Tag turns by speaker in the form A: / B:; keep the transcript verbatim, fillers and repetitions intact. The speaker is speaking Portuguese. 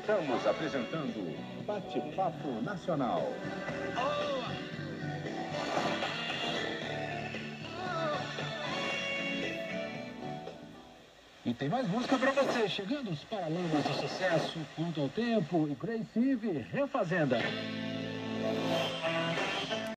A: Estamos apresentando Bate-Papo Nacional.
B: E tem mais música pra você, chegando os Paralamas do Sucesso, Ponto ao Tempo e Grace Eve, Refazenda.